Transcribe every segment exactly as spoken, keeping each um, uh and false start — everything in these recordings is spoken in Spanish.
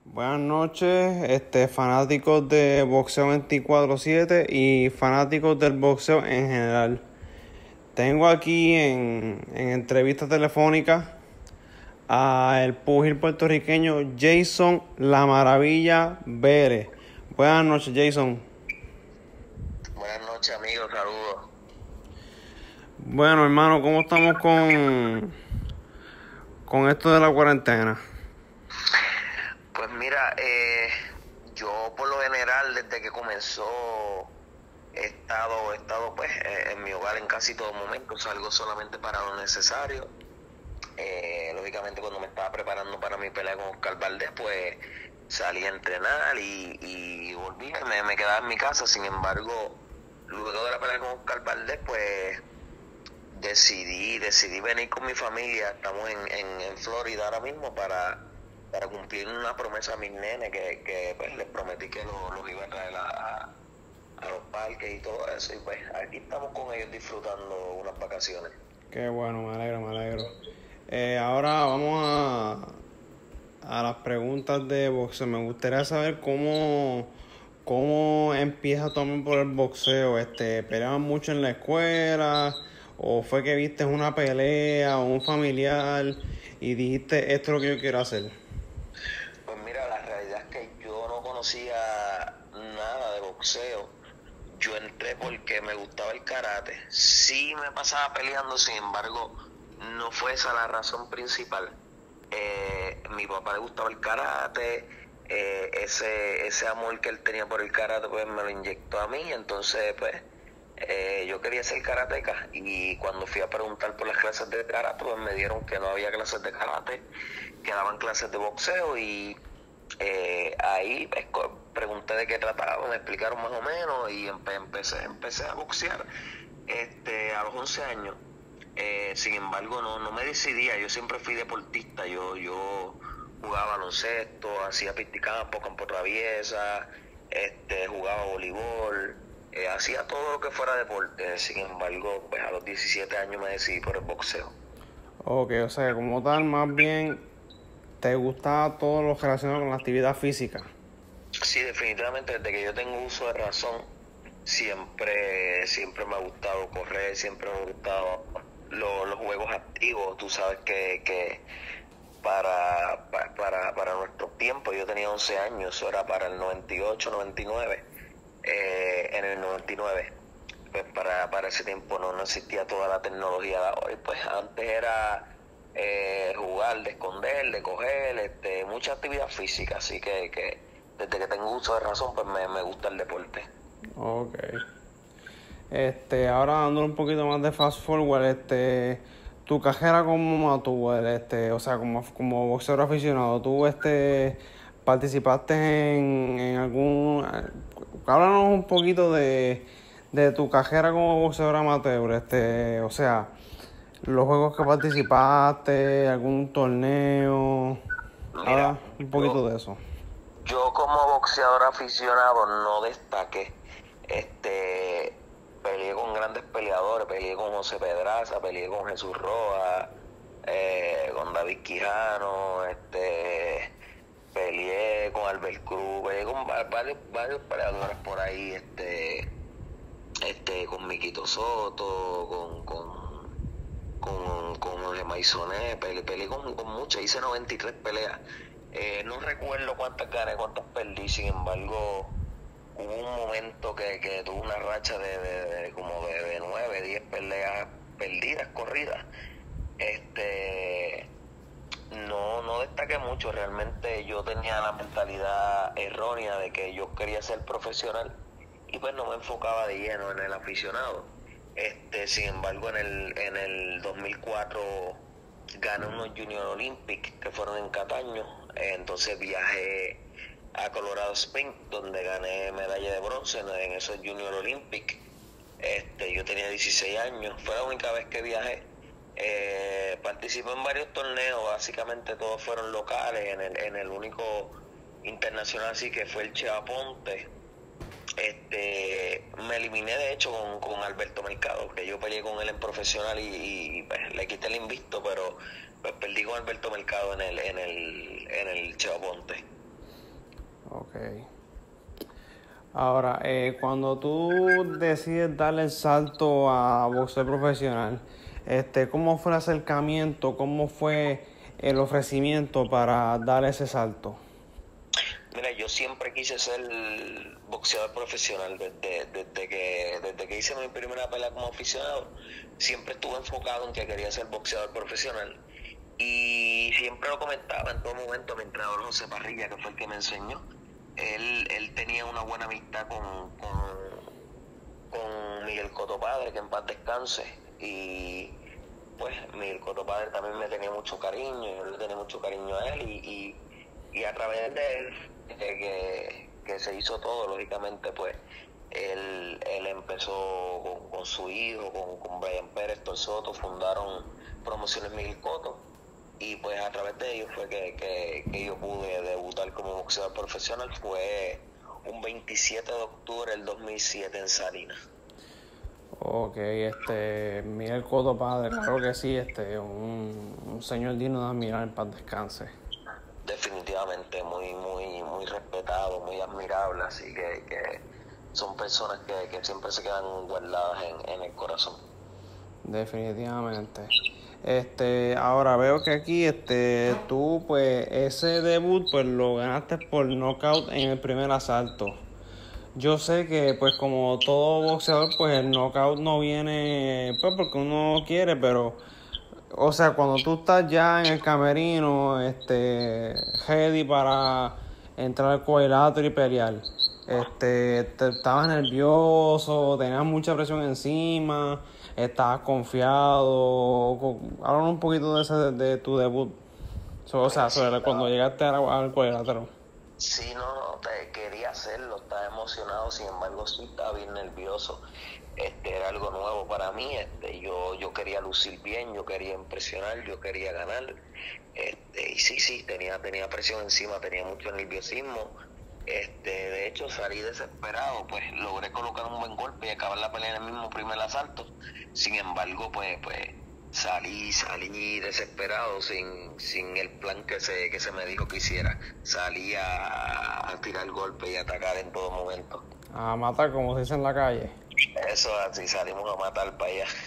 Buenas noches, este, fanáticos de boxeo veinticuatro siete y fanáticos del boxeo en general. Tengo aquí en, en entrevista telefónica a el pugil puertorriqueño Jason La Maravilla Vélez. Buenas noches, Jason. Buenas noches, amigos, saludos. Bueno, hermano, ¿cómo estamos con, con esto de la cuarentena? Pues mira, eh, yo por lo general desde que comenzó he estado, he estado pues eh, en mi hogar en casi todo momento, salgo solamente para lo necesario. Eh, lógicamente cuando me estaba preparando para mi pelea con Oscar Valdés, pues salí a entrenar y, y volví, me, me quedaba en mi casa. Sin embargo, luego de la pelea con Oscar Valdés, pues decidí, decidí venir con mi familia. Estamos en, en, en Florida ahora mismo para, para cumplir una promesa a mis nenes que, que pues, les prometí que los lo iba a traer a, a los parques y todo eso. Y pues aquí estamos con ellos disfrutando unas vacaciones. Qué bueno, me alegro, me alegro. Eh, ahora vamos a, a las preguntas de boxeo. Me gustaría saber cómo, cómo empieza tu amor por el boxeo. Este, ¿peleaban mucho en la escuela? ¿O fue que viste una pelea o un familiar y dijiste esto es lo que yo quiero hacer? Pues mira, la realidad es que yo no conocía nada de boxeo. Yo entré porque me gustaba el karate. Sí me pasaba peleando, sin embargo, no fue esa la razón principal. Eh, mi papá le gustaba el karate, eh, ese, ese amor que él tenía por el karate pues me lo inyectó a mí. Entonces pues eh, yo quería ser karateca, y cuando fui a preguntar por las clases de karate pues me dieron que no había clases de karate, que daban clases de boxeo. Y eh, ahí pues, pregunté de qué trataba, me explicaron más o menos y empe empecé, empecé a boxear este, a los once años. Eh, sin embargo, no, no me decidía, yo siempre fui deportista. Yo, yo jugaba baloncesto, hacía pisticampo, campo traviesa, este, jugaba voleibol, eh, hacía todo lo que fuera deporte. Sin embargo, pues a los diecisiete años me decidí por el boxeo. Ok, o sea, como tal, más bien te gustaba todo lo relacionado con la actividad física. Sí, definitivamente desde que yo tengo uso de razón, siempre, siempre me ha gustado correr, siempre me ha gustado lo- los juegos activos. Tú sabes que, que para, pa- para, para nuestro tiempo, yo tenía once años, eso era para el noventa y ocho, noventa y nueve. Eh, en el noventa y nueve, pues para, para ese tiempo no, no existía toda la tecnología de hoy. Pues antes era eh, jugar, de esconder, de coger, este, mucha actividad física. Así que, que desde que tengo uso de razón, pues me, me gusta el deporte. Ok. Este, ahora dándole un poquito más de fast forward, este, tu carrera como amateur, este, o sea, como, como boxeador aficionado, tú, este, participaste en, en algún, háblanos un poquito de, de tu carrera como boxeador amateur, este, o sea, los juegos que participaste, algún torneo, habla Mira, un yo, poquito de eso. yo como boxeador aficionado no destaqué. Este, peleé con grandes peleadores, peleé con José Pedraza, peleé con Jesús Rojas, eh, con David Quijano, este, peleé con Albert Cruz, peleé con va- varios, varios peleadores por ahí, este, este, con Miquito Soto, con, con, con, con Jorge Maisonet, peleé, peleé con, con muchos, hice noventa y tres peleas. Eh, no recuerdo cuántas gané, cuántas perdí. Sin embargo, hubo un momento que, que tuve una racha de, de, de como de, de nueve, diez peleas perdidas, corridas. Este, no, no destaqué mucho. Realmente yo tenía la mentalidad errónea de que yo quería ser profesional y pues no me enfocaba de lleno en el aficionado. Este, sin embargo, en el, en el dos mil cuatro gané unos Junior Olympics que fueron en Cataño. Eh, entonces viajé a Colorado Springs, donde gané medalla de bronce en, en esos Junior Olympics. Este, yo tenía dieciséis años, fue la única vez que viajé. Eh, participé en varios torneos, básicamente todos fueron locales. En el, en el único internacional sí que fue el Chevaponte. Este, me eliminé de hecho con, con Alberto Mercado, que yo peleé con él en profesional y, y, pues, le quité el invicto, pero pues perdí con Alberto Mercado en el, en el, en el Chevaponte. Ahora, eh, cuando tú decides darle el salto a boxeo profesional, este, ¿cómo fue el acercamiento? ¿Cómo fue el ofrecimiento para dar ese salto? Mira, yo siempre quise ser boxeador profesional desde, desde que desde que hice mi primera pelea como aficionado. Siempre estuve enfocado en que quería ser boxeador profesional y siempre lo comentaba en todo momento a mi entrenador José Parrilla, que fue el que me enseñó. Él, él tenía una buena amistad con, con, con Miguel Cotto Padre, que en paz descanse, y pues Miguel Cotto Padre también me tenía mucho cariño, yo le tenía mucho cariño a él, y, y, y a través de él, de que, que se hizo todo, lógicamente, pues él, él empezó con, con su hijo, con, con Brian Pérez Torsoto, fundaron Promociones Miguel Cotto, y pues a través de ellos fue que, que, que yo pude debutar como boxeador profesional. Fue un veintisiete de octubre del dos mil siete en Salinas. Ok, este, Miguel Cotto Padre, claro que sí, este, un, un señor digno de admirar, en paz descanse. Definitivamente muy, muy, muy respetado, muy admirable, así que, que son personas que, que siempre se quedan guardadas en, en el corazón. Definitivamente. Este, ahora veo que aquí, este, tú, pues, ese debut, pues, lo ganaste por knockout en el primer asalto. Yo sé que, pues, como todo boxeador, pues, el knockout no viene, pues, porque uno quiere, pero, o sea, cuando tú estás ya en el camerino, este, ready para entrar al cuadrilátero y pelear, este, te, estabas nervioso, tenías mucha presión encima, estabas confiado. Háblanos un poquito de ese, de tu debut, so, o sea, sobre cuando llegaste al, al cuadrilátero. Sí, no, no, te quería hacerlo, estaba emocionado, sin embargo sí estaba bien nervioso. Este era algo nuevo para mí, este, yo, yo quería lucir bien, yo quería impresionar, yo quería ganar, este, y sí, sí, tenía, tenía presión encima, tenía mucho nerviosismo. Este, de hecho salí desesperado, pues logré colocar un buen golpe y acabar la pelea en el mismo primer asalto. Sin embargo, pues, pues salí, salí desesperado, sin, sin el plan que se, que se me dijo que hiciera. Salí a, a tirar golpe y atacar en todo momento. A matar, como se dice en la calle. Eso así, salimos a matar para allá.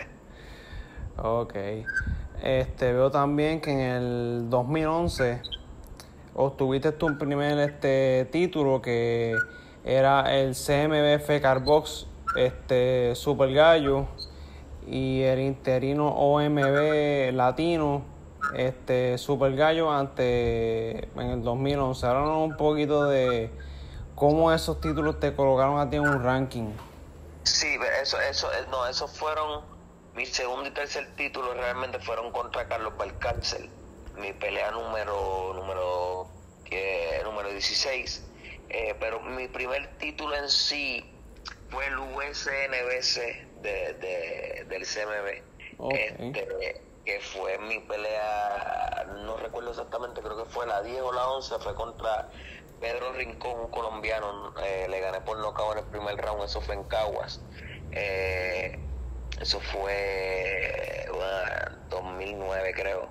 Ok. Este, veo también que en el dos mil once obtuviste tu primer este, título, que era el C M B F Carbox este, Super Gallo, y el interino O M B Latino este, Super Gallo ante, en el dos mil once. Háblanos un poquito de cómo esos títulos te colocaron a ti en un ranking. Sí, eso, eso, no, esos fueron, mi segundo y tercer título realmente fueron contra Carlos Valcárcel. Mi pelea número, número, eh, número dieciséis, eh, pero mi primer título en sí fue el U S N B C de, de, del C M B. Okay. Este, que fue mi pelea, no recuerdo exactamente, creo que fue la diez o la once, fue contra Pedro Rincón, un colombiano. Eh, le gané por nocaut en el primer round, eso fue en Caguas. Eh, eso fue bueno, dos mil nueve creo.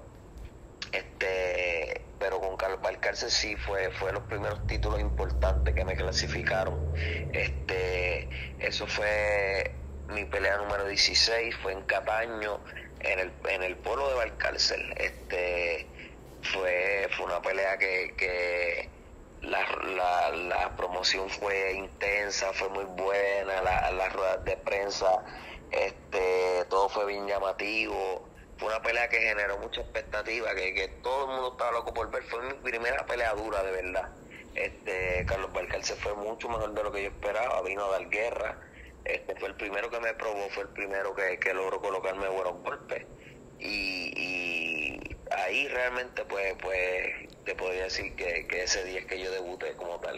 Este, pero con Carlos Valcárcel sí fue, fue los primeros títulos importantes que me clasificaron. Este, eso fue mi pelea número dieciséis, fue en Cataño, en el, en el polo de Valcárcel. Este, fue, fue una pelea que, que la, la, la promoción fue intensa, fue muy buena, la, las ruedas de prensa, este, todo fue bien llamativo. Fue una pelea que generó mucha expectativa, que, que todo el mundo estaba loco por ver. Fue mi primera pelea dura, de verdad. Este, Carlos Valcárcel fue mucho mejor de lo que yo esperaba, vino a dar guerra. Este, fue el primero que me probó, fue el primero que, que logró colocarme buenos golpes. Y, y ahí realmente, pues, pues te podría decir que, que ese día es que yo debuté como tal.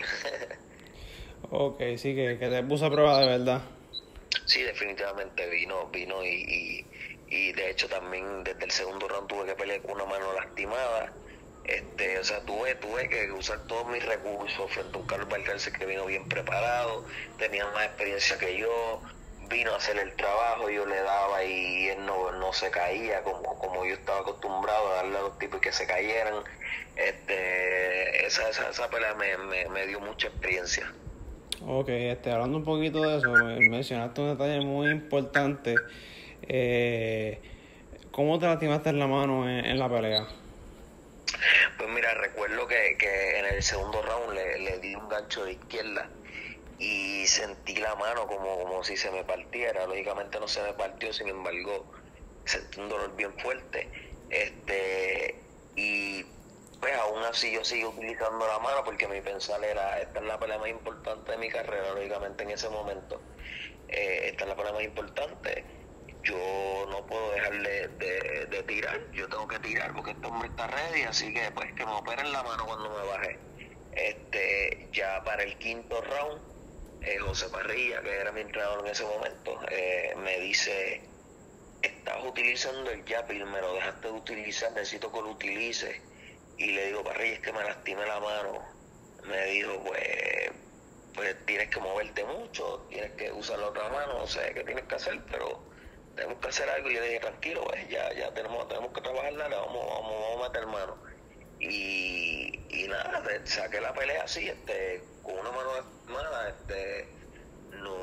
Ok, sí, que, que te puso a prueba de verdad. Sí, definitivamente vino, vino y, y, y de hecho también desde el segundo round tuve que pelear con una mano lastimada. Este, o sea, tuve, tuve que usar todos mis recursos frente a un Carlos Valcárcel que vino bien preparado, tenía más experiencia que yo, vino a hacer el trabajo, yo le daba y él no, no se caía como, como yo estaba acostumbrado a darle a los tipos y que se cayeran. Este, esa, esa, esa pelea me, me, me dio mucha experiencia. Ok, este, hablando un poquito de eso, mencionaste un detalle muy importante. Eh, ¿Cómo te lastimaste en la mano en, en la pelea? Pues mira, recuerdo que, que en el segundo round le, le di un gancho de izquierda y sentí la mano como, como si se me partiera. Lógicamente no se me partió, sin embargo, sentí un dolor bien fuerte. Este, y pues aún así yo sigo utilizando la mano porque mi pensar era, esta es la pelea más importante de mi carrera, lógicamente en ese momento. Eh, esta es la pelea más importante. Yo no puedo dejar de, de, de tirar, yo tengo que tirar porque este hombre está ready, así que pues que me operen la mano cuando me baje. Este, ya para el quinto round, eh, José Parrilla, que era mi entrenador en ese momento, eh, me dice, estás utilizando el yapil, me lo dejaste de utilizar, necesito que lo utilices. Y le digo, Parrilla, es que me lastimé la mano. Me dijo, pues, pues tienes que moverte mucho, tienes que usar la otra mano, no sé qué tienes que hacer, pero tenemos que hacer algo. Y yo le dije, tranquilo, pues, ya, ya tenemos, tenemos que trabajar, nada, vamos, vamos, vamos a meter mano. Y, y nada, saqué la pelea así, este, con una mano lastimada, este, no,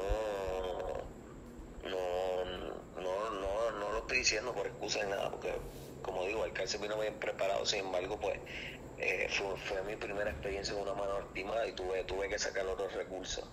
no, no, no, no lo estoy diciendo por excusa ni nada, porque como digo, el cárcel vino bien preparado, sin embargo, pues, eh, fue, fue mi primera experiencia con una mano lastimada y tuve, tuve que sacar otros recursos.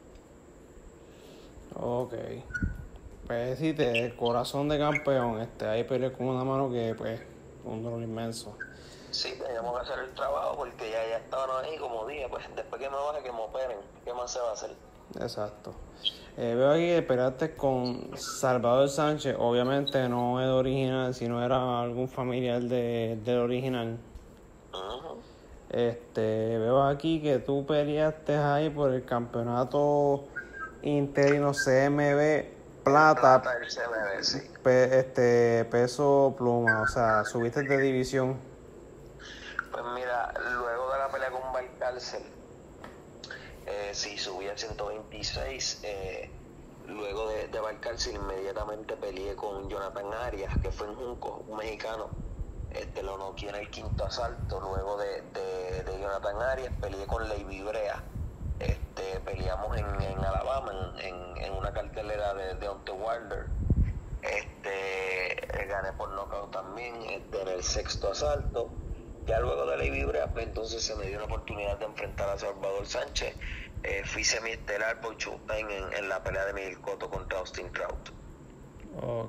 Ok. Pues sí, te, corazón de campeón, este, ahí peleé con una mano que, pues, un dolor inmenso. Sí, teníamos que hacer el trabajo porque ya, ya estaban ahí, como dije, pues después que me baje que me operen, ¿qué más se va a hacer? Exacto. Eh, veo aquí que peleaste con Salvador Sánchez, obviamente no es original, sino era algún familiar de, del original. Uh-huh. Este, veo aquí que tú peleaste ahí por el campeonato interino C M B Plata, Plata del C M B, sí. pe, este, peso pluma, o sea, subiste de división. Pues mira, luego de la pelea con Valcárcel, eh, sí, subí a ciento veintiséis, eh, luego de, de Valcárcel inmediatamente peleé con Jonathan Arias, que fue en Junco, un mexicano. Este, lo noqueé en el quinto asalto. Luego de, de, de Jonathan Arias peleé con Levi Brea. Este, peleamos en, en Alabama, en, en, en una cartelera de Deontay Wilder. Este, gané por nocaut también, este, en el sexto asalto. Ya luego de Levi Brea, pues entonces se me dio la oportunidad de enfrentar a Salvador Sánchez. Eh, fui semiestelar por Showtime en, en la pelea de Miguel Cotto contra Austin Trout. Ok.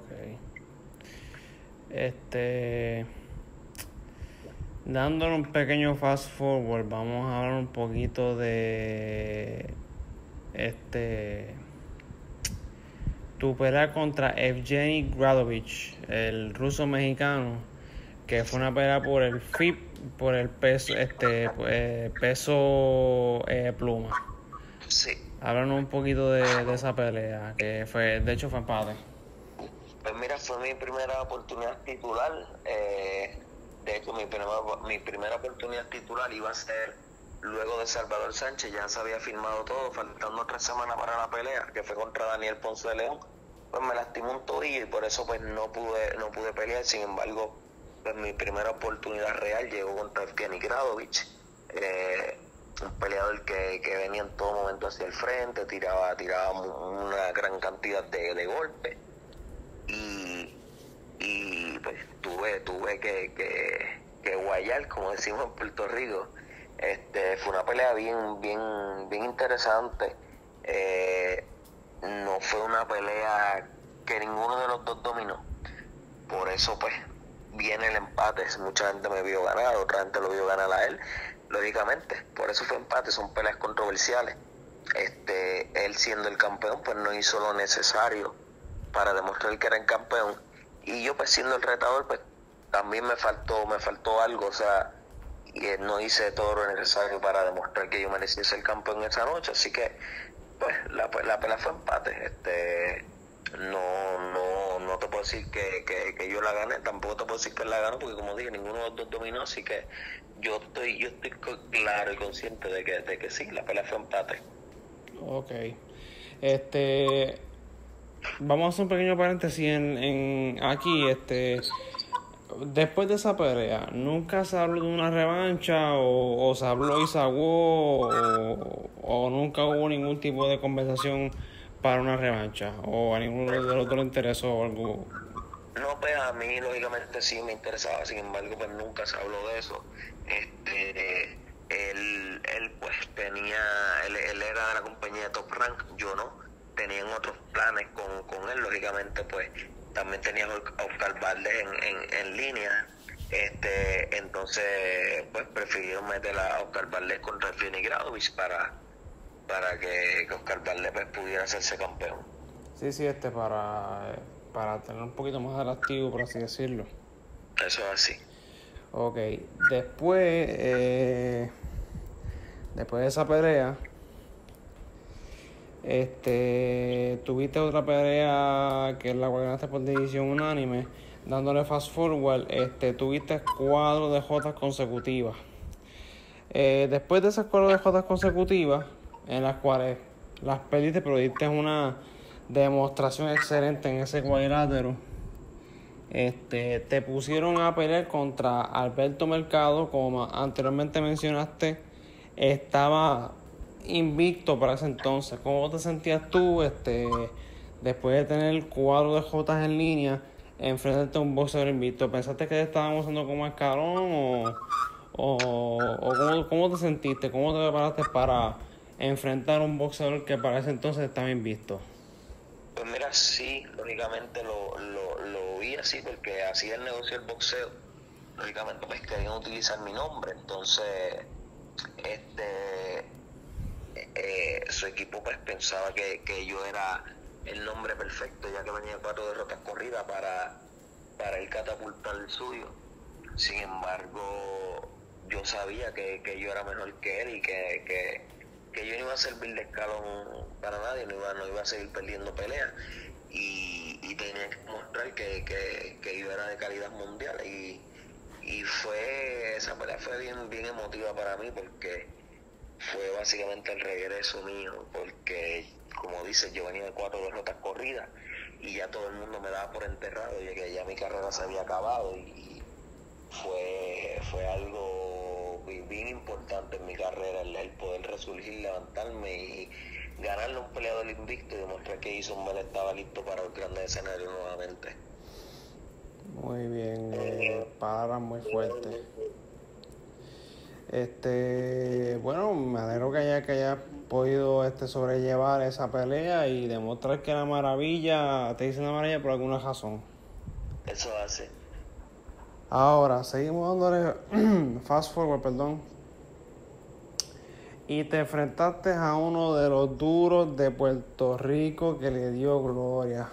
Este... Dándole un pequeño fast forward, vamos a hablar un poquito de este tu pelea contra Evgeny Gradovich, el ruso mexicano, que fue una pelea por el F I P, por el peso, este eh, peso eh, pluma. Sí. Háblanos un poquito de, de esa pelea, que fue, de hecho fue empate. Pues mira, fue mi primera oportunidad titular. Eh, de hecho, mi primera, mi primera oportunidad titular iba a ser luego de Salvador Sánchez. Ya se había firmado todo, faltando tres semanas para la pelea, que fue contra Daniel Ponce de León. Pues me lastimó un tobillo y por eso pues no pude, no pude pelear. Sin embargo, pues mi primera oportunidad real llegó contra Evgeny Gradovich. Eh, un peleador que, que venía en todo momento hacia el frente, tiraba, tiraba una gran cantidad de, de golpes. Y, y pues tuve tuve que, que, que guayar, como decimos en Puerto Rico. Este, fue una pelea bien bien bien interesante. Eh, no fue una pelea que ninguno de los dos dominó, por eso pues viene el empate. Mucha gente me vio ganar, otra gente lo vio ganar a él, lógicamente, por eso fue empate. Son peleas controversiales. Este, él siendo el campeón pues no hizo lo necesario para demostrar que era el campeón, y yo pues siendo el retador pues también me faltó me faltó algo, o sea, y no hice todo lo necesario para demostrar que yo merecía ser campeón esa noche. Así que pues la, la pelea fue empate. Este, no no no te puedo decir que, que, que yo la gané, tampoco te puedo decir que él la ganó, porque como dije, ninguno de los dos dominó. Así que yo estoy yo estoy claro y consciente de que, de que sí, la pelea fue empate. Ok. Este... vamos a hacer un pequeño paréntesis en, en aquí, este, después de esa pelea, ¿nunca se habló de una revancha o, o se habló y se aguó o, o nunca hubo ningún tipo de conversación para una revancha o a ninguno de los dos le interesó o algo? No, pues a mí lógicamente sí me interesaba, sin embargo pues nunca se habló de eso. Este, él, él pues tenía, él, él era de la compañía Top Rank, yo no, tenían otros planes con, con él, lógicamente pues también tenía a Oscar Valdez en, en, en línea, este, entonces pues prefirieron meter a Oscar Valdez contra Finney Gradovic para, para que, que Oscar Valdez pues, pudiera hacerse campeón. Sí, sí, este, para, para tener un poquito más atractivo, por así decirlo. Eso es así. Ok, después, eh, después de esa pelea, este, tuviste otra pelea que es la cual ganaste por decisión unánime, dándole fast forward, este, tuviste cuatro derrotas consecutivas. Eh, después de esas cuatro derrotas consecutivas, en las cuales las perdiste, pero diste una demostración excelente en ese cuadrilátero. Este, te pusieron a pelear contra Alberto Mercado, como anteriormente mencionaste, estaba invicto para ese entonces. ¿Cómo te sentías tú, este, después de tener cuatro de Jotas en línea, enfrentarte a un boxeador invicto? ¿Pensaste que te estaban usando como escalón o, o, o cómo, cómo te sentiste? ¿Cómo te preparaste para enfrentar a un boxeador que para ese entonces estaba invicto? Pues mira, sí, lógicamente lo, lo, lo vi así porque así el negocio del boxeo. Lógicamente pues querían utilizar mi nombre, entonces este eh, su equipo pues pensaba que, que yo era el nombre perfecto, ya que venía cuatro derrotas corridas para, para el catapultar el suyo. Sin embargo, yo sabía que, que yo era mejor que él y que, que que yo no iba a servir de escalón para nadie, no iba, no iba a seguir perdiendo peleas y, y tenía que mostrar que, que, que yo era de calidad mundial y, y fue, esa pelea fue bien, bien emotiva para mí porque fue básicamente el regreso mío, porque como dices, yo venía de cuatro derrotas corridas y ya todo el mundo me daba por enterrado, ya que ya mi carrera se había acabado y, y fue, fue algo bien importante en mi carrera, el, el poder resurgir, levantarme y ganarle a un peleador invicto y demostrar que Isonbel estaba listo para el grande escenario nuevamente. Muy bien, eh, palabras muy fuertes. Este, bueno, me alegro que haya que haya podido este sobrellevar esa pelea y demostrar que la maravilla te dice una maravilla por alguna razón. Eso hace. Ahora, seguimos dándole fast forward, perdón. Y te enfrentaste a uno de los duros de Puerto Rico que le dio gloria.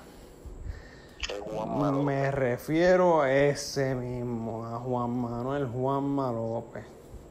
Me refiero a ese mismo, a Juan Manuel Juanma López.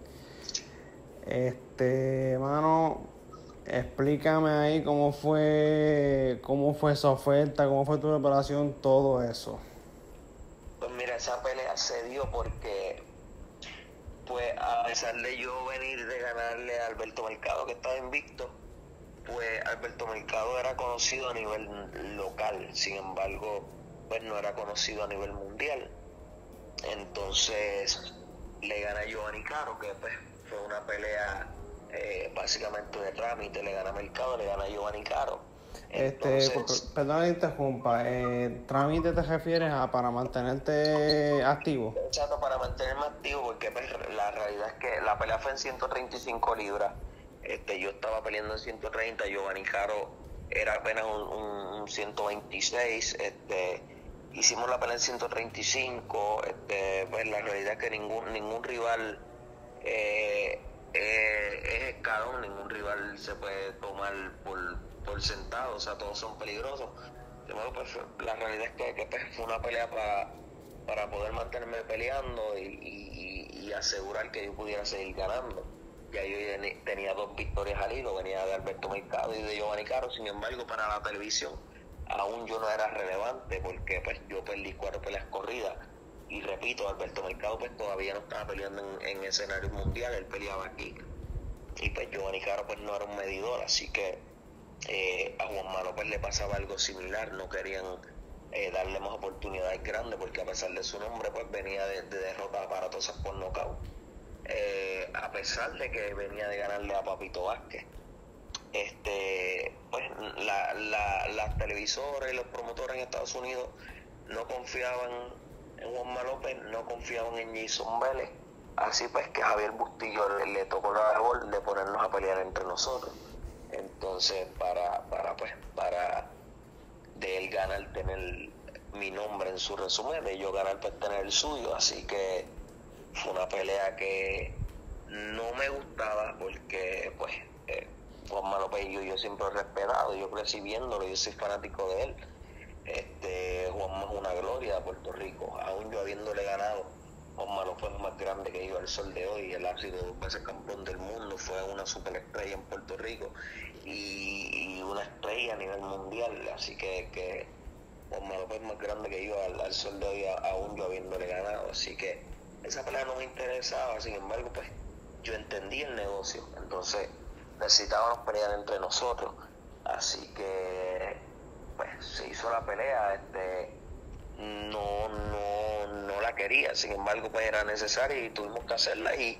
Este, mano, explícame ahí cómo fue, cómo fue esa oferta, cómo fue tu preparación, todo eso. Pues mira, esa pelea se dio porque, pues a pesar de yo venir de ganarle a Alberto Mercado, que estaba invicto, pues Alberto Mercado era conocido a nivel local, sin embargo, pues no era conocido a nivel mundial. Entonces le gana a Giovanni Caro, que pues fue una pelea eh, básicamente de trámite, le gana a Mercado, le gana a Giovanni Caro. Entonces, este, perdón que interrumpa, eh, ¿trámite te refieres a para mantenerte activo? Exacto, para mantenerme activo, porque pues, la realidad es que la pelea fue en ciento treinta y cinco libras, este, yo estaba peleando en ciento treinta, Giovanni Caro era apenas un, un, un ciento veintiséis, este, hicimos la pelea en ciento treinta y cinco, este, pues la realidad es que ningún, ningún rival eh, eh, es escalón, ningún rival se puede tomar por, por sentado, o sea, todos son peligrosos. Bueno, pues, la realidad es que, que pues, fue una pelea para, para poder mantenerme peleando y, y, y asegurar que yo pudiera seguir ganando. Ya yo tenía dos victorias al hilo, venía de Alberto Mercado y de Giovanni Caro, sin embargo para la televisión aún yo no era relevante porque pues yo perdí cuatro peleas corridas y repito, Alberto Mercado pues todavía no estaba peleando en, en escenarios mundiales, él peleaba aquí y pues Giovanni Caro pues no era un medidor, así que Eh, a Juan López le pasaba algo similar, no querían eh, darle más oportunidades grandes porque a pesar de su nombre pues venía de, de derrotas aparatosas por nocaut, eh, a pesar de que venía de ganarle a Papito Vázquez. Este, pues la, la, las televisoras y los promotores en Estados Unidos no confiaban en Juan López, no confiaban en Jason Vélez, así pues que a Javier Bustillo le, le tocó la labor de ponernos a pelear entre nosotros. Entonces para, para pues, para de él ganar tener mi nombre en su resumen, de yo ganar pues tener el suyo, así que fue una pelea que no me gustaba porque pues eh, Juan López y yo, yo siempre lo he respetado, yo crecí viéndolo, yo soy fanático de él. Este, Juanma es una gloria de Puerto Rico, aún yo habiéndole ganado. Juanma López es más grande que yo al sol de hoy, él ha sido dos veces campeón del mundo, fue una superestrella en Puerto Rico y, y una estrella a nivel mundial, así que, que Juanma López es más grande que yo al, al sol de hoy, aún yo habiéndole ganado, así que esa pelea no me interesaba, sin embargo pues yo entendí el negocio, entonces necesitábamos pelear entre nosotros, así que pues se hizo la pelea, este no no no la quería, sin embargo pues era necesaria y tuvimos que hacerla y,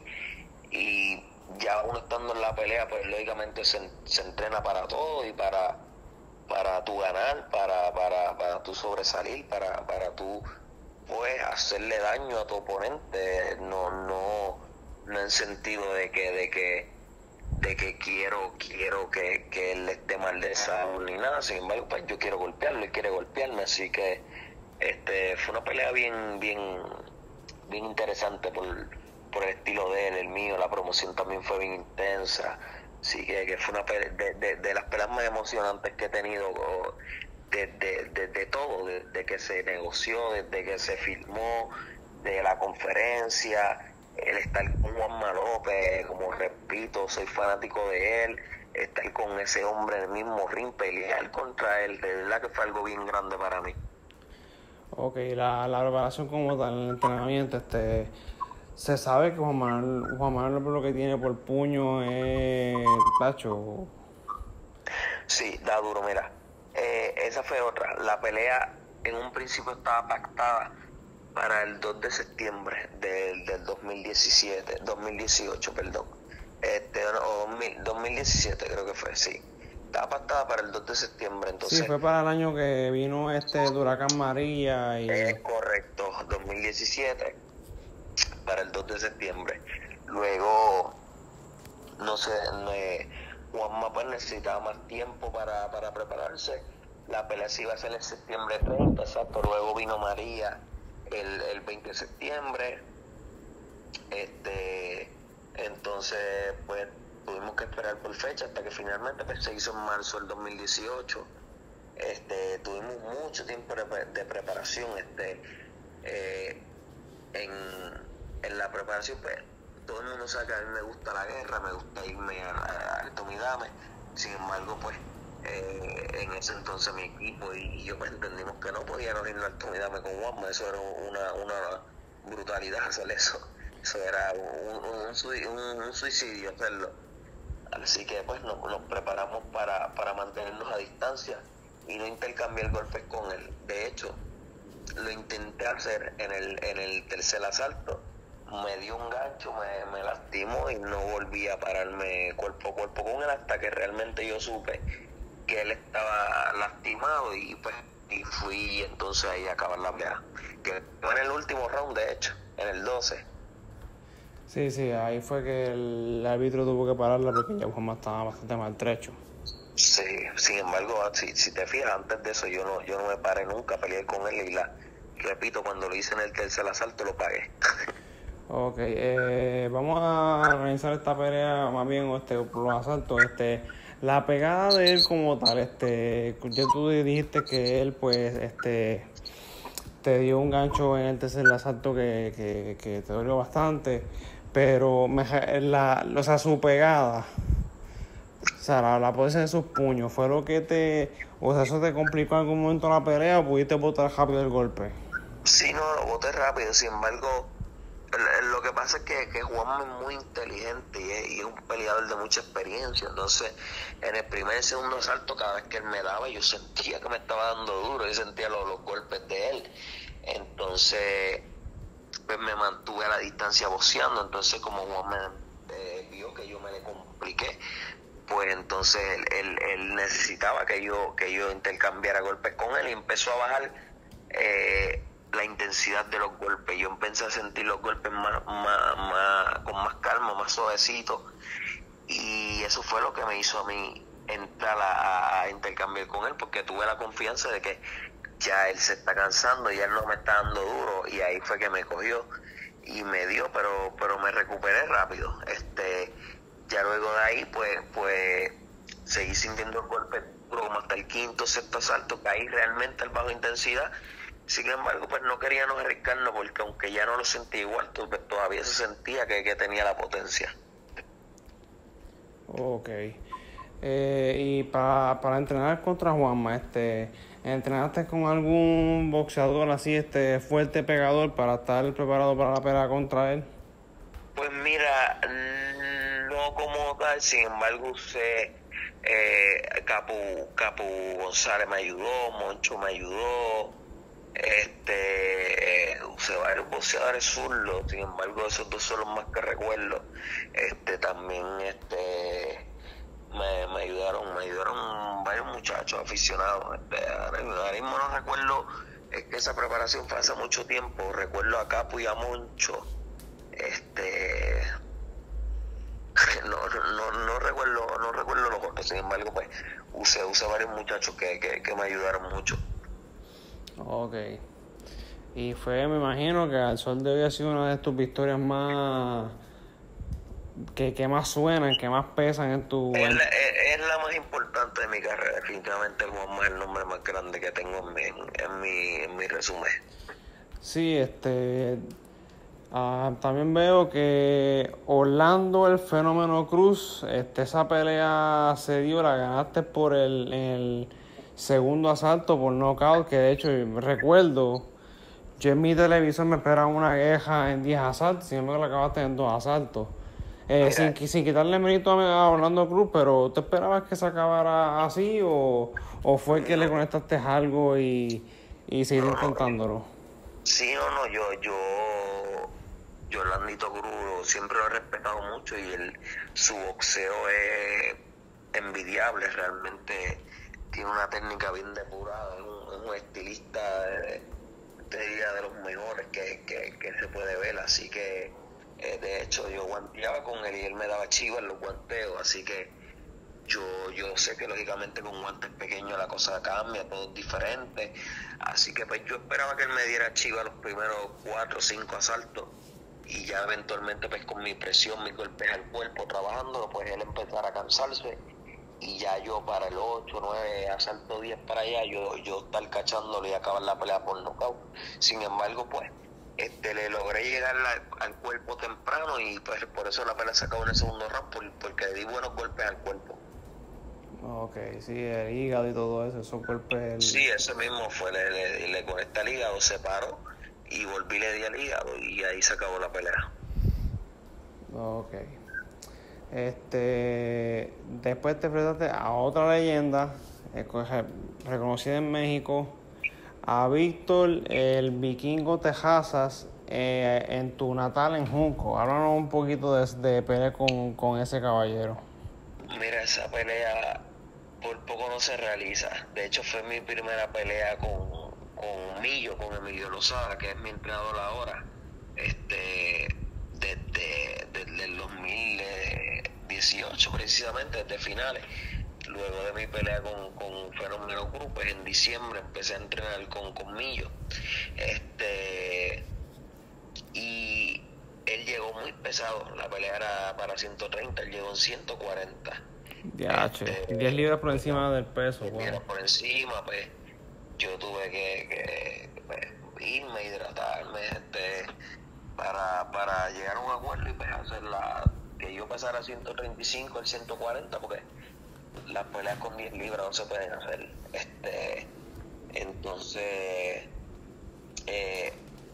y ya uno estando en la pelea pues lógicamente se, se entrena para todo y para para tu ganar, para para para tu sobresalir, para para tu pues hacerle daño a tu oponente, no no no en sentido de que de que de que quiero quiero que, que él esté mal de salud ni nada, sin embargo pues yo quiero golpearlo, él quiere golpearme, así que este fue una pelea bien bien bien interesante por, por el estilo de él, el mío, la promoción también fue bien intensa, así que, que fue una pelea de, de, de las peleas más emocionantes que he tenido desde de, de, de todo, desde que se negoció, desde que se filmó, de la conferencia, el estar con Juanma López, como repito, soy fanático de él, estar con ese hombre en el mismo ring, pelear contra él, de verdad que fue algo bien grande para mí. Ok, la, la preparación como tal, el entrenamiento, este, se sabe que Juan Manuel, Juan Manuel López lo que tiene por puño es tacho. Sí, da duro, mira, eh, esa fue otra, la pelea en un principio estaba pactada para el dos de septiembre del, del dos mil diecisiete, dos mil dieciocho, perdón, este, o dos mil diecisiete creo que fue, sí, estaba pactada para el dos de septiembre, entonces... Sí, fue para el año que vino este huracán María y... Es correcto, dos mil diecisiete, para el dos de septiembre, luego, no sé, me, Juanma pues necesitaba más tiempo para, para prepararse, la pelea se iba a hacer en septiembre treinta, exacto, luego vino María, El, el veinte de septiembre, este entonces pues tuvimos que esperar por fecha hasta que finalmente pues, se hizo en marzo del dos mil dieciocho. Este tuvimos mucho tiempo de, de preparación, este eh, en, en la preparación pues todo el mundo sabe que a mí me gusta la guerra, me gusta irme al Tomidame, sin embargo pues Eh, en ese entonces mi equipo y, y yo pues entendimos que no podíamos irnos al Tomidame con Juanma, eso era una, una brutalidad hacer eso, eso era un, un, un, un suicidio hacerlo, así que pues nos, nos preparamos para, para mantenernos a distancia y no intercambiar golpes con él. De hecho lo intenté hacer en el, en el tercer asalto, me dio un gancho, me, me lastimó y no volví a pararme cuerpo a cuerpo con él hasta que realmente yo supe que él estaba lastimado y pues y fui entonces ahí a acabar la pelea, que fue en el último round de hecho, en el doce. Sí, sí, ahí fue que el árbitro tuvo que pararla porque ya Juanma estaba bastante maltrecho. Sí, sin embargo, si, si te fijas, antes de eso yo no yo no me paré nunca a pelear con él y la repito, cuando lo hice en el tercer asalto lo pagué. Ok, eh, vamos a organizar esta pelea más bien este, por los asaltos, este... La pegada de él como tal, este, ya tú dijiste que él pues este te dio un gancho en el tercer asalto que, que, que te dolió bastante, pero me, la, o sea, su pegada, o sea, la, la potencia de sus puños, fue lo que te, o sea, eso te complicó en algún momento la pelea o pudiste botar rápido el golpe. Sí, no, lo boté rápido, sin embargo, lo que pasa es que, que Juanma es muy inteligente y es, y es un peleador de mucha experiencia. Entonces, en el primer y segundo asalto, cada vez que él me daba, yo sentía que me estaba dando duro, yo sentía los, los golpes de él. Entonces, pues me mantuve a la distancia boxeando. Entonces, como Juanma eh, vio que yo me le compliqué, pues entonces él, él, él necesitaba que yo, que yo intercambiara golpes con él y empezó a bajar eh, la intensidad de los golpes. Yo empecé a sentir los golpes más, más, más, con más calma, más suavecito, y eso fue lo que me hizo a mí entrar a, a intercambiar con él, porque tuve la confianza de que ya él se está cansando y él no me está dando duro, y ahí fue que me cogió y me dio, pero pero me recuperé rápido. Este ya luego de ahí pues pues seguí sintiendo el golpe duro como hasta el quinto, sexto asalto, caí realmente al bajo intensidad. Sin embargo, pues no queríamos arriesgarnos, porque aunque ya no lo sentía igual, pues todavía se sentía que, que tenía la potencia. Ok. Eh, y para, para entrenar contra Juanma, este, ¿entrenaste con algún boxeador así, este, fuerte pegador para estar preparado para la pelea contra él? Pues mira, no como tal, sin embargo usé eh, Capu, Capu González me ayudó, Moncho me ayudó, este eh, usé varios boxeadores zurdos, sin embargo esos dos son los más que recuerdo. Este también este me, me ayudaron, me ayudaron varios muchachos aficionados. Este, ahora mismo no recuerdo, es que esa preparación fue hace mucho tiempo. Recuerdo a Capu y a Moncho. Este no, no, no recuerdo, no recuerdo los otros, sin embargo pues usé, usé varios muchachos que, que, que me ayudaron mucho. Ok. Y fue, me imagino que al sol de hoy ha sido una de tus victorias más que, que más suenan, que más pesan en tu... Es la, es, es la más importante de mi carrera, definitivamente. Juanma es el nombre más grande que tengo en mi, en, en mi, en mi resumen. Sí, este... Uh, también veo que Orlando el Fenómeno Cruz, este, esa pelea se dio, la ganaste por el, el segundo asalto por knockout, que de hecho recuerdo, yo en mi televisor me esperaba una queja en diez asaltos, sin embargo la acabaste en dos asaltos. Eh, sin, sin quitarle mérito a Orlando Cruz, pero ¿te esperabas que se acabara así o, o fue que le conectaste algo y, y seguir no, intentándolo? No. Sí, no, no, yo, yo, yo Orlandito Cruz siempre lo he respetado mucho, y el, su boxeo es envidiable, realmente tiene una técnica bien depurada, es un, es un estilista, de, te diría, de los mejores que, que, que se puede ver, así que eh, de hecho yo guanteaba con él y él me daba chiva en los guanteos, así que yo yo sé que lógicamente con guantes pequeños la cosa cambia, todo es diferente, así que pues yo esperaba que él me diera chiva los primeros cuatro o cinco asaltos, y ya eventualmente pues con mi presión, mis golpes al cuerpo, trabajándolo, pues él empezara a cansarse, y ya yo para el ocho, nueve, asalto diez para allá, yo, yo estar cachándolo y acabar la pelea por nocaut. Sin embargo, pues, este le logré llegar la, al cuerpo temprano, y pues por eso la pelea se acabó en el segundo round, por, porque le di buenos golpes al cuerpo. Ok, sí, el hígado y todo eso, esos golpes... El... Sí, ese mismo fue, le, le, le conecté al hígado, se paró, y volví, le di al hígado, y ahí se acabó la pelea. Ok. Este, después te enfrentaste a otra leyenda eh, reconocida en México, a Víctor el Vikingo Tejasas, eh, en tu natal en Junco. Háblanos un poquito de, de pelea con, con ese caballero. Mira, esa pelea por poco no se realiza. De hecho fue mi primera pelea con, con Millo, con Emilio Lozada, que es mi entrenador ahora, este desde, desde el dos mil dieciocho precisamente, desde finales. Luego de mi pelea con, con Fenómeno Cruz, pues en diciembre empecé a entrenar con, con Millo. Este, y él llegó muy pesado, la pelea era para ciento treinta, él llegó en ciento cuarenta. Ya, este, diez libras por encima del peso. diez libras por encima, pues yo tuve que, que pues, irme, hidratarme, este, para, para llegar a un acuerdo y pues hacer la, que yo pasara a ciento treinta y cinco, el ciento cuarenta, porque las peleas con diez libras no se pueden hacer. Este, entonces, eh,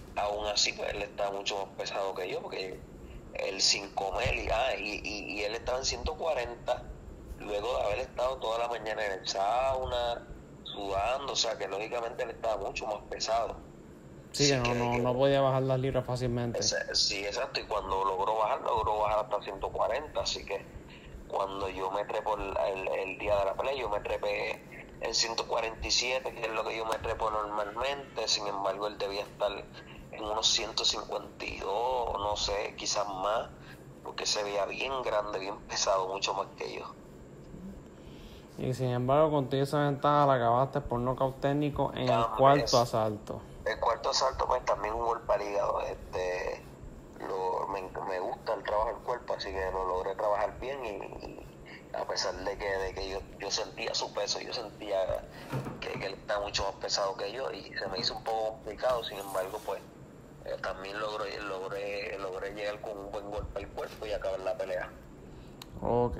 aún así pues él estaba mucho más pesado que yo, porque él sin comer y, ah, y, y, y él estaba en ciento cuarenta luego de haber estado toda la mañana en el sauna, sudando, o sea que lógicamente él estaba mucho más pesado. Sí, que Sí, no, que, no, que no podía bajar las libras fácilmente. ese- sí, exacto, y cuando logró bajar, logró bajar hasta ciento cuarenta, así que cuando yo me trepo el, el, el día de la pelea, yo me trepé en ciento cuarenta y siete, que es lo que yo me trepo normalmente, sin embargo él debía estar en unos ciento cincuenta y dos, no sé, quizás más, porque se veía bien grande, bien pesado, mucho más que yo. Y sin embargo, contigo esa ventaja la acabaste por nocaut técnico en el Hombre, cuarto es- asalto. el cuarto asalto pues también un golpe al hígado, este, lo, me, me gusta el trabajo del cuerpo, así que lo logré trabajar bien y, y a pesar de que, de que yo, yo sentía su peso, yo sentía que, que él estaba mucho más pesado que yo y se me hizo un poco complicado, sin embargo pues eh, también logré, logré, logré llegar con un buen golpe al cuerpo y acabar la pelea. Ok.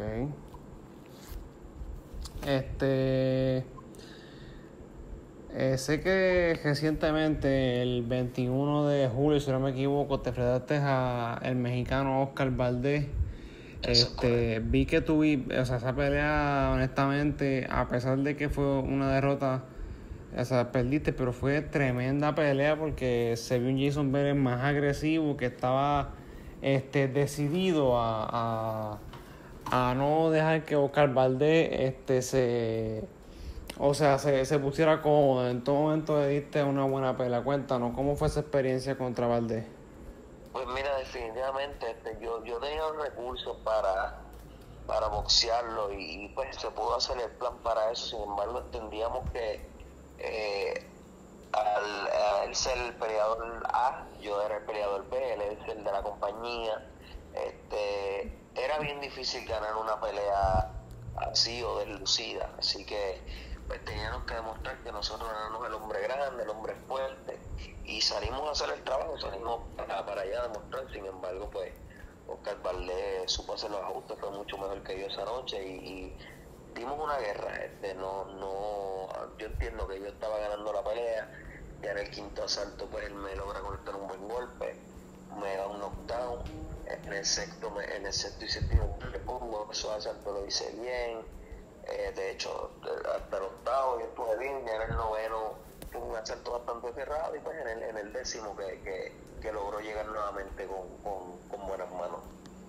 Este. Eh, sé que recientemente, el veintiuno de julio, si no me equivoco, te enfrentaste a el mexicano Oscar Valdés. Eso es correcto. Este, vi que tuviste, o sea, esa pelea, honestamente, a pesar de que fue una derrota, o sea, perdiste, pero fue tremenda pelea porque se vio un Jason Pérez más agresivo, que estaba este, decidido a, a, a no dejar que Oscar Valdés este, se, o sea, se, se pusiera cómodo. En todo momento le diste una buena pelea. Cuéntanos, ¿cómo fue esa experiencia contra Valdés? Pues mira, definitivamente este, yo, yo tenía los recursos para, para boxearlo y, y, pues se pudo hacer el plan para eso, sin embargo entendíamos que eh, al, a él ser el peleador A, yo era el peleador B, él es el de la compañía, este, era bien difícil ganar una pelea así o deslucida, así que pues teníamos que demostrar que nosotros éramos el hombre grande, el hombre fuerte, y salimos a hacer el trabajo, salimos para, para allá a demostrar, sin embargo pues Oscar Valdés supo hacer los ajustes, fue mucho mejor que yo esa noche y, y dimos una guerra, este, no, no, yo entiendo que yo estaba ganando la pelea, ya en el quinto asalto pues él me logra conectar un buen golpe, me da un knockdown, en el sexto, me, en el sexto y séptimo le pongo, esos asaltos lo hice bien, eh, de hecho hasta el octavo yo estuve bien, ya en el noveno fue un asalto bastante cerrado y pues en el, en el décimo que, que, que logró llegar nuevamente con, con, con buenas manos.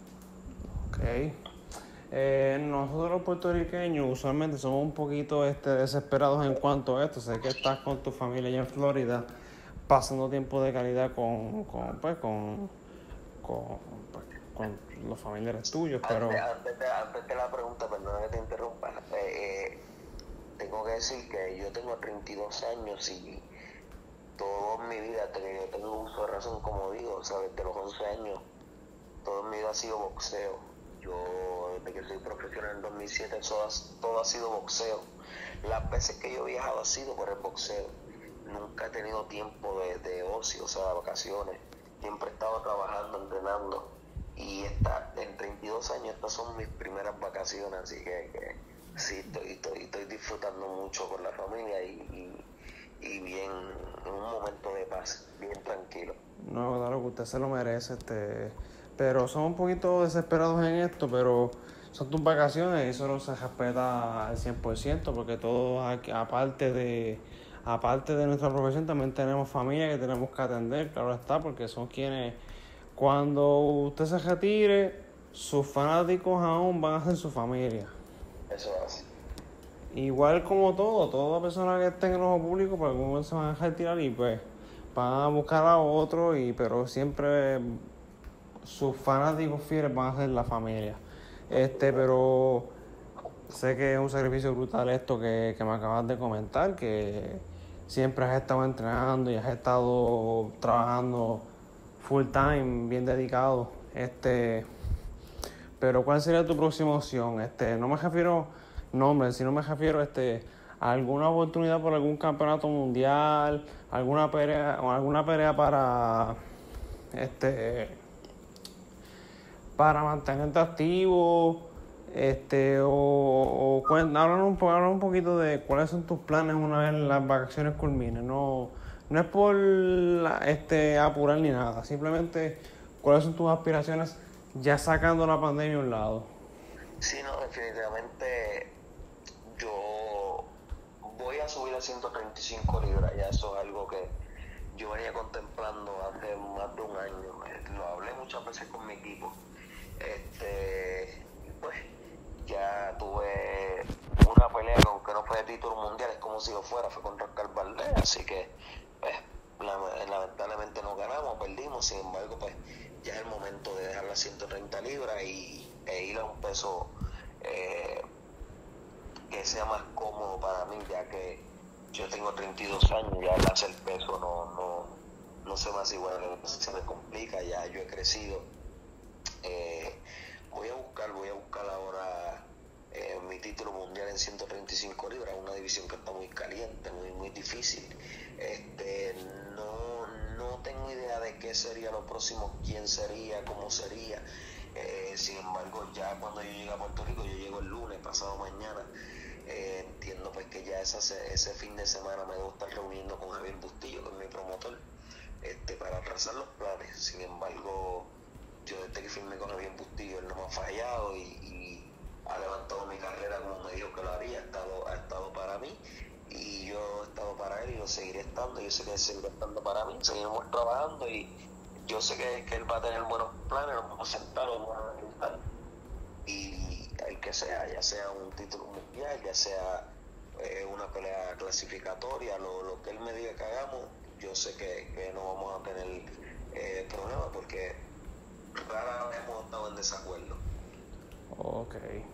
Ok. Eh, nosotros los puertorriqueños usualmente somos un poquito este, desesperados en cuanto a esto. Sé que estás con tu familia allá en Florida, pasando tiempo de calidad con, con, pues, con, con, pues, con los familiares tuyos, pero Antes, antes, de, antes de la pregunta, perdona que te interrumpa, eh, eh, tengo que decir que yo tengo treinta y dos años y toda mi vida yo tengo uso de razón, como digo, o sea, desde los once años, toda mi vida ha sido boxeo. Yo, desde que soy profesional en dos mil siete, eso ha, todo ha sido boxeo. Las veces que yo he viajado ha sido por el boxeo. Nunca he tenido tiempo de, de ocio, o sea, de vacaciones. Siempre he estado trabajando, entrenando. Y esta, en treinta y dos años, estas son mis primeras vacaciones, así que, que sí, estoy, estoy, estoy disfrutando mucho con la familia y, y, y bien, en un momento de paz, bien tranquilo. no, claro que usted se lo merece, este, pero somos un poquito desesperados en esto, pero son tus vacaciones y eso no se respeta al cien por ciento porque todos aquí, aparte de, aparte de nuestra profesión, también tenemos familia que tenemos que atender, claro está, porque son quienes, cuando usted se retire, sus fanáticos aún van a ser su familia. Eso es. Igual como todo, toda persona que esté en el ojo público, pues algún momento se van a retirar y pues van a buscar a otro, y pero siempre sus fanáticos fieles van a ser la familia. Este, pero sé que es un sacrificio brutal esto que, que me acabas de comentar, que siempre has estado entrenando y has estado trabajando full time, bien dedicado. Este, pero ¿cuál sería tu próxima opción? Este, no me refiero nombre, sino me refiero este, a alguna oportunidad por algún campeonato mundial, alguna pelea, o alguna pelea para este para mantenerte activo, este, o, o cuen- háblanos un, po- háblanos un poquito de cuáles son tus planes una vez las vacaciones culminen. No, no es por este apurar ni nada, simplemente cuáles son tus aspiraciones ya sacando la pandemia a un lado. Sí, no, definitivamente yo voy a subir a ciento treinta y cinco libras, ya eso es algo que yo venía contemplando hace más de un año, eh, lo hablé muchas veces con mi equipo, este, pues ya tuve una pelea que aunque no fue de título mundial, es como si lo fuera, fue contra Oscar Valdez, así que pues lamentablemente no ganamos, perdimos, sin embargo pues ya es el momento de dejar las ciento treinta libras y, e ir a un peso eh, que sea más cómodo para mí, ya que yo tengo treinta y dos años, ya el hacer peso no, no, no se me hace igual, se me complica, ya yo he crecido. Eh, voy a buscar, voy a buscar ahora eh, mi título mundial en ciento treinta y cinco libras, una división que está muy caliente, muy muy difícil. Este, no, no tengo idea de qué sería lo próximo, quién sería, cómo sería. Eh, sin embargo, ya cuando yo llegue a Puerto Rico, yo llego el lunes, pasado mañana. Eh, entiendo pues que ya esa, ese fin de semana me debo estar reuniendo con Javier Bustillo, que es mi promotor, este, para trazar los planes. Sin embargo, yo desde que firmé con Javier Bustillo, él no me ha fallado y, y ha levantado mi carrera como me dijo que lo haría, ha estado, ha estado para mí y yo he estado para él y lo seguiré estando. Yo sé que él seguirá estando para mí, seguiremos trabajando y yo sé que, que él va a tener buenos planes, nos vamos a sentar, nos vamos a analizar y el que sea, ya sea un título mundial, ya sea eh, una pelea clasificatoria, lo, lo que él me diga que hagamos, yo sé que, que no vamos a tener eh, problemas porque rara vez hemos estado en desacuerdo. Ok.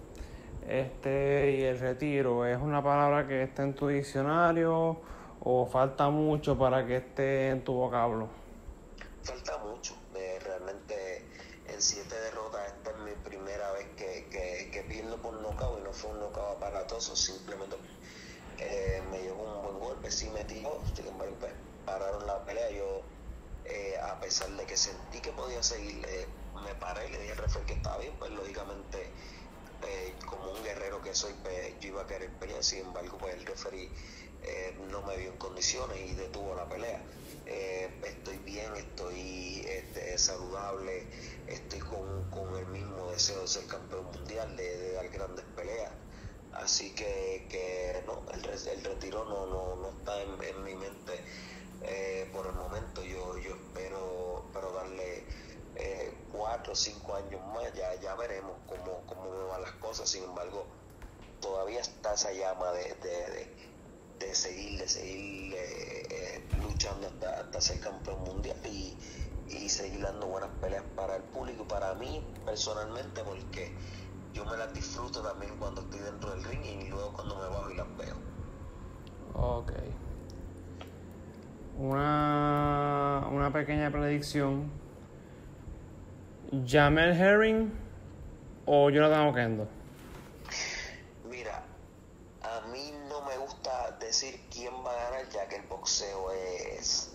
Este, y el retiro, ¿es una palabra que está en tu diccionario o falta mucho para que esté en tu vocablo? Falta mucho, eh, realmente en siete derrotas esta es mi primera vez que, que, que pierdo por nocaut y no fue un nocaut aparatoso, simplemente eh, me llevó un buen golpe, sí me tiró, sin embargo pues, pararon la pelea, yo eh, a pesar de que sentí que podía seguir, eh, me paré y le dije al referee que estaba bien, pues lógicamente eh, como un guerrero que soy, pues yo iba a querer pelear, sin embargo pues el referee eh, no me vio en condiciones y detuvo la pelea. Eh, estoy bien, estoy este, saludable, estoy con, con el mismo deseo de ser campeón mundial, de, de dar grandes peleas, así que, que no, el, el retiro no, no, no está en, en mi mente eh, por el momento. Yo, yo espero, espero darle eh, cuatro o cinco años más, ya, ya veremos cómo, cómo me van las cosas. Sin embargo, todavía está esa llama de, de, de, de seguir, de seguir eh, eh, luchando hasta, hasta ser campeón mundial y, y seguir dando buenas peleas para el público y para mí personalmente, porque yo me las disfruto también cuando estoy dentro del ring y luego cuando me bajo y las veo. Ok. Una, una pequeña predicción. ¿Jamel Herring o Jonathan Oquendo? Mira, a mí no me gusta decir quién va a ganar, ya que el boxeo es,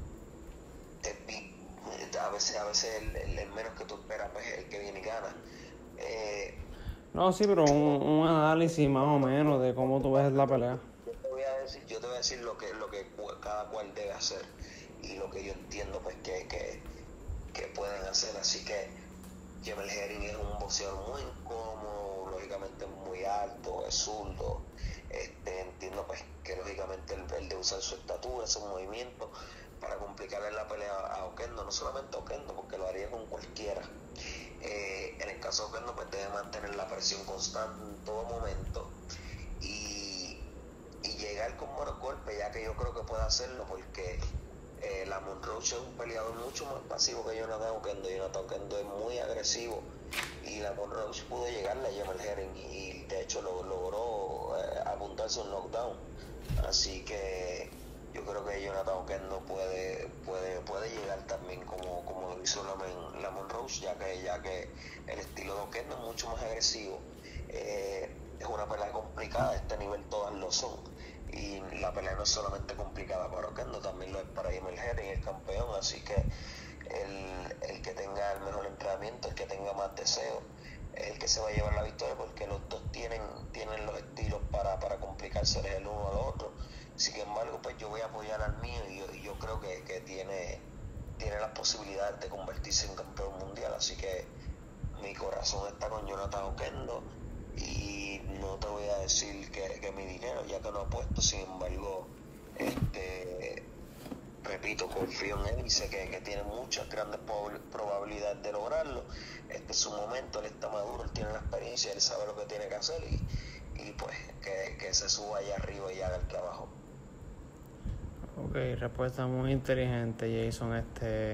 es a veces a veces el, el, el menos que tú esperas pues, el que viene y gana. Eh, no, sí, pero un, un análisis más o menos de cómo tú ves la pelea. Yo te voy a decir, yo te voy a decir lo que, lo que cada cual debe hacer y lo que yo entiendo pues que, que, que pueden hacer. Así que Jamel Herring es un boxeador muy incómodo, lógicamente muy alto, es zurdo. Este, entiendo pues que lógicamente él, él debe usar su estatura, su movimiento para complicarle la pelea a Oquendo, no solamente a Oquendo, porque lo haría con cualquiera. Eh, en el caso de Oquendo pues debe mantener la presión constante en todo momento y, y llegar con buenos golpes, ya que yo creo que puede hacerlo, porque eh, Lamont Roach es un peleador mucho más pasivo que Jonathan Oquendo. Jonathan Oquendo es muy agresivo y Lamont Roach pudo llegarle a Jamel Herring y de hecho lo, logró eh, apuntarse un knockdown, así que yo creo que Jonathan Oquendo puede, puede, puede llegar también como, como lo hizo Lamont, Lamont Roach, ya que, ya que el estilo de Oquendo es mucho más agresivo. Eh, es una pelea complicada, a este nivel todas lo son, y la pelea no es solamente complicada para Oquendo, también lo es para Jamel Herring, el campeón, así que el, el que tenga el mejor entrenamiento, el que tenga más deseo, es el que se va a llevar la victoria, porque los dos tienen, tienen los estilos para, para complicarse el uno al otro. Sin embargo, pues yo voy a apoyar al mío y yo, y yo creo que, que tiene, tiene las posibilidades de convertirse en campeón mundial. Así que mi corazón está con Jonathan Oquendo y no te voy a decir que, que mi dinero, ya que no apuesto. Sin embargo, este, repito, confío en él y sé que, que tiene muchas grandes probabilidades de lograrlo. Este es su momento, él está maduro, él tiene la experiencia, él sabe lo que tiene que hacer y, y pues que, que se suba allá arriba y haga el trabajo. Ok, respuesta muy inteligente, Jason. Este,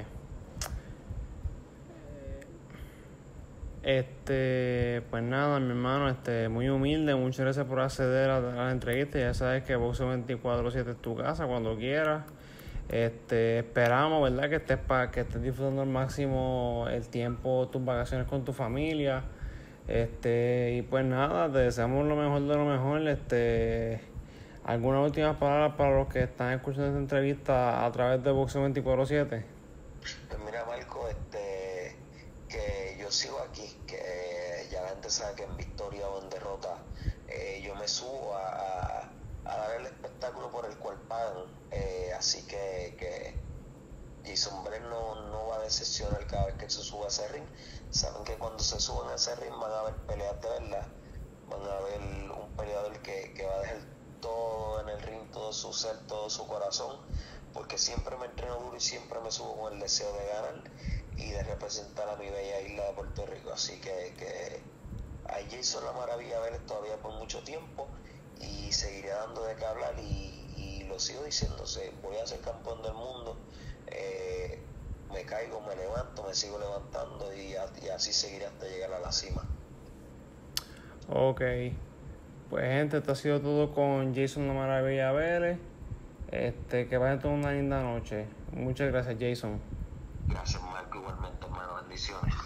este, pues nada, mi hermano, este, muy humilde. Muchas gracias por acceder a, a la entrevista. Ya sabes que Boxeo veinticuatro siete es tu casa cuando quieras. Este, esperamos, ¿verdad? Que estés para que estés disfrutando al máximo el tiempo, tus vacaciones con tu familia. Este, y pues nada, te deseamos lo mejor de lo mejor. Este, ¿alguna última palabra para los que están escuchando esta entrevista a través de Boxeo veinticuatro siete? Pues mira, Marco, este, que yo sigo aquí, que ya la gente sabe que en victoria o en derrota eh, yo me subo a, a, a dar el espectáculo por el cual pagan. Eh, así que, que Jason Bret no, no va a decepcionar cada vez que se suba a ese ring. Saben que cuando se suban a ese ring van a haber peleas de verdad, van a ver un peleador que, que va a dejar todo en el ring, todo su ser, todo su corazón, porque siempre me entreno duro y siempre me subo con el deseo de ganar y de representar a mi bella isla de Puerto Rico. Así que, que a Jason La Maravilla Vélez todavía por mucho tiempo y seguiré dando de qué hablar y, y lo sigo diciéndose, voy a ser campeón del mundo. Eh, me caigo, me levanto, me sigo levantando y, y así seguiré hasta llegar a la cima. Ok, pues gente, esto ha sido todo con Jason La Maravilla Vélez. Este, que vayan toda una linda noche. Muchas gracias, Jason. Gracias, Marco, igualmente, hermano, bendiciones.